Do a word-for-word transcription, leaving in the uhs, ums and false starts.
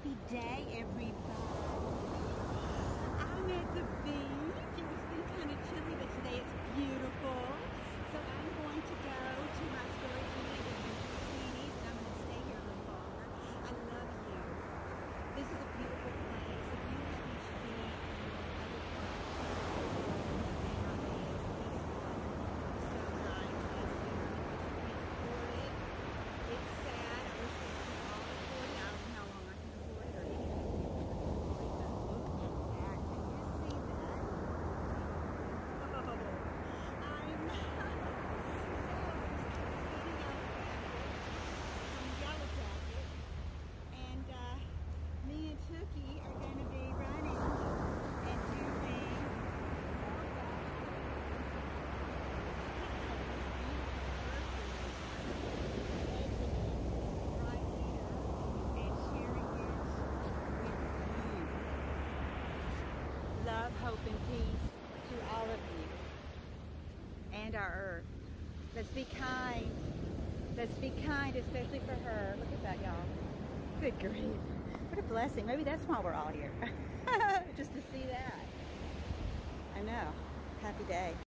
Happy day, everybody. I'm at the beach. It's been kind of chilly, but today it's beautiful. So I'm going to go to my storage unit at the Sweeney's, and I'm going to stay here a little longer. I love you. This is a beautiful place. If you haven't been in other parts of the world, then I mean, this one is so nice. It's sad. I wish we could all afford it. I don't know how long I can afford it or anything. Look at that. Can you see that? Oh, I'm so sitting out from Yellow Jacket, and uh, me and Tookie are going to be running and doing all that. Love, hope, and peace to all of you and our earth. Let's be kind. Let's be kind, especially for her. Look at that, y'all. Good grief. What a blessing. Maybe that's why we're all here. Just to see that. I know. Happy day.